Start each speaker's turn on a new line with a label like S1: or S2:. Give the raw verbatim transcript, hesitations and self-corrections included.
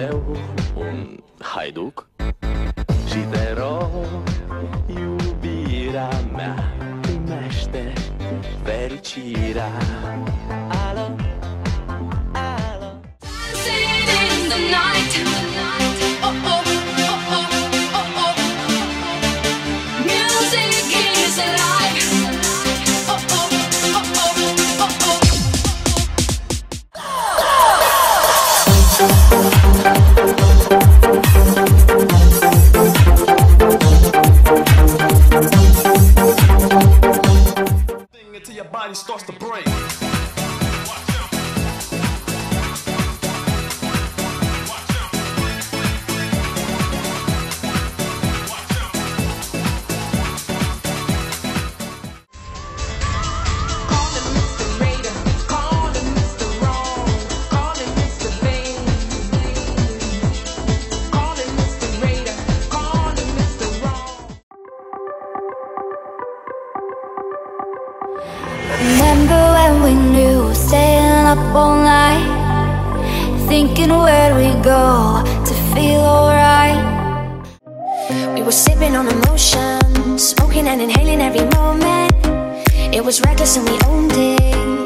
S1: eu un haiduc și te rog, iubirea mea, primește fericirea. Alo, alo.
S2: Dancing in the night. Oh, oh, oh, oh, oh, oh. Music is alive. Oh, oh, oh, oh, oh, oh.
S3: Until your body starts to break.
S4: Remember when we knew, staying up all night, thinking where we go to feel alright.
S5: We were sipping on emotions, smoking and inhaling every moment. It was reckless and we owned it.